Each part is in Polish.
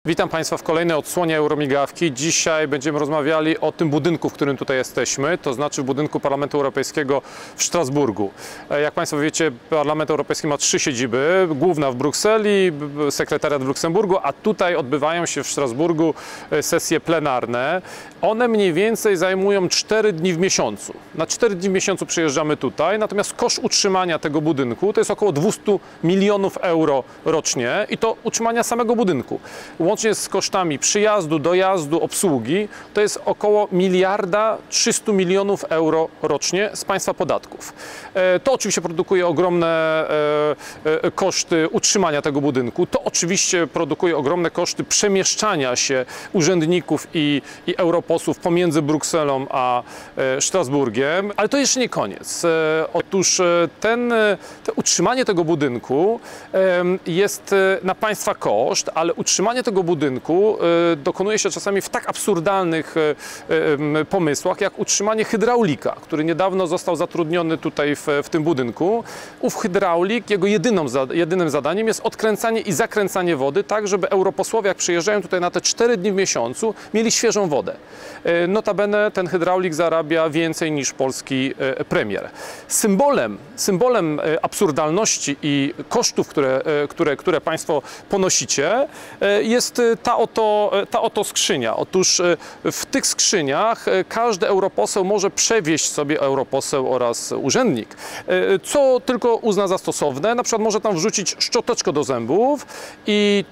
Witam Państwa w kolejnej odsłonie Euromigawki. Dzisiaj będziemy rozmawiali o tym budynku, w którym tutaj jesteśmy, to znaczy w budynku Parlamentu Europejskiego w Strasburgu. Jak Państwo wiecie, Parlament Europejski ma 3 siedziby. Główna w Brukseli, sekretariat w Luksemburgu, a tutaj odbywają się w Strasburgu sesje plenarne. One mniej więcej zajmują 4 dni w miesiącu. Na 4 dni w miesiącu przyjeżdżamy tutaj, natomiast koszt utrzymania tego budynku to jest około 200 milionów euro rocznie i to utrzymania samego budynku. Łącznie z kosztami przyjazdu, dojazdu, obsługi, to jest około 1,3 mld euro rocznie z Państwa podatków. To oczywiście produkuje ogromne koszty utrzymania tego budynku. To oczywiście produkuje ogromne koszty przemieszczania się urzędników i europosłów pomiędzy Brukselą a Strasburgiem. Ale to jeszcze nie koniec. Otóż utrzymanie tego budynku jest na Państwa koszt, ale utrzymanie tego budynku dokonuje się czasami w tak absurdalnych pomysłach, jak utrzymanie hydraulika, który niedawno został zatrudniony tutaj w tym budynku. Ów hydraulik, jego jedynym zadaniem jest odkręcanie i zakręcanie wody, tak żeby europosłowie, jak przyjeżdżają tutaj na te 4 dni w miesiącu, mieli świeżą wodę. Notabene ten hydraulik zarabia więcej niż polski premier. Symbolem absurdalności i kosztów, które Państwo ponosicie, jest ta oto skrzynia. Otóż w tych skrzyniach każdy europoseł może przewieźć sobie, europoseł oraz urzędnik, co tylko uzna za stosowne. Na przykład może tam wrzucić szczoteczkę do zębów i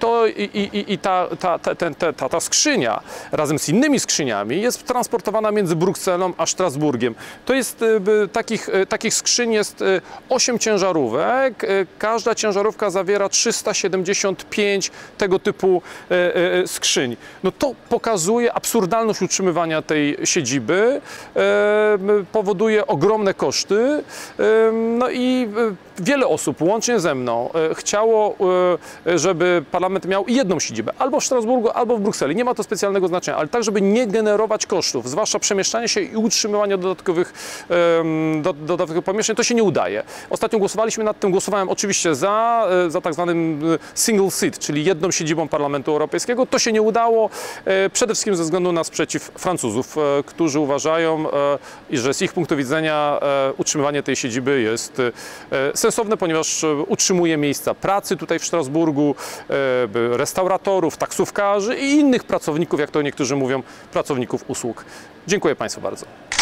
ta skrzynia razem z innymi skrzyniami jest transportowana między Brukselą a Strasburgiem. To jest takich skrzyń jest 8 ciężarówek. Każda ciężarówka zawiera 375 tego typu skrzyń. No to pokazuje absurdalność utrzymywania tej siedziby, powoduje ogromne koszty, no i wiele osób, łącznie ze mną, chciało, żeby parlament miał jedną siedzibę, albo w Strasburgu, albo w Brukseli. Nie ma to specjalnego znaczenia, ale tak, żeby nie generować kosztów, zwłaszcza przemieszczania się i utrzymywania dodatkowych pomieszczeń, to się nie udaje. Ostatnio głosowaliśmy nad tym, głosowałem oczywiście za tak zwanym single seat, czyli jedną siedzibą Parlamentu Europejskiego. To się nie udało, przede wszystkim ze względu na sprzeciw Francuzów, którzy uważają, że z ich punktu widzenia utrzymywanie tej siedziby jest sensowne, ponieważ utrzymuje miejsca pracy tutaj w Strasburgu, restauratorów, taksówkarzy i innych pracowników, jak to niektórzy mówią, pracowników usług. Dziękuję Państwu bardzo.